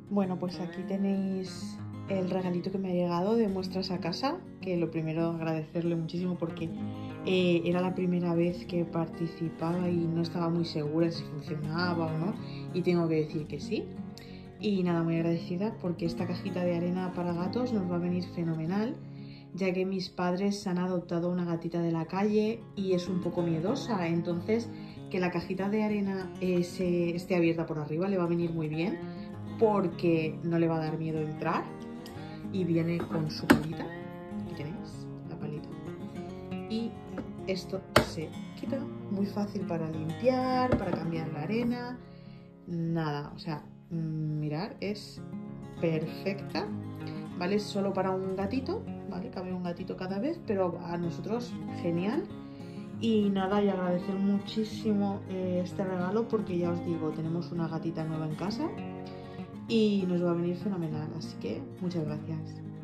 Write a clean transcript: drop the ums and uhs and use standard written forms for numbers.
Bueno, pues aquí tenéis el regalito que me ha llegado de muestras a casa, que lo primero agradecerle muchísimo porque era la primera vez que participaba y no estaba muy segura si funcionaba o no, y tengo que decir que sí. Y nada, muy agradecida porque esta cajita de arena para gatos nos va a venir fenomenal, ya que mis padres han adoptado una gatita de la calle y es un poco miedosa, entonces que la cajita de arena esté abierta por arriba le va a venir muy bien porque no le va a dar miedo entrar, y viene con su palita, aquí tenéis la palita, y esto se quita, muy fácil para limpiar, para cambiar la arena, nada, o sea, mirar, es perfecta, ¿vale? Solo para un gatito, ¿vale? Cabe un gatito cada vez, pero a nosotros genial. Y nada, y agradecer muchísimo este regalo porque ya os digo, tenemos una gatita nueva en casa y nos va a venir fenomenal, así que muchas gracias.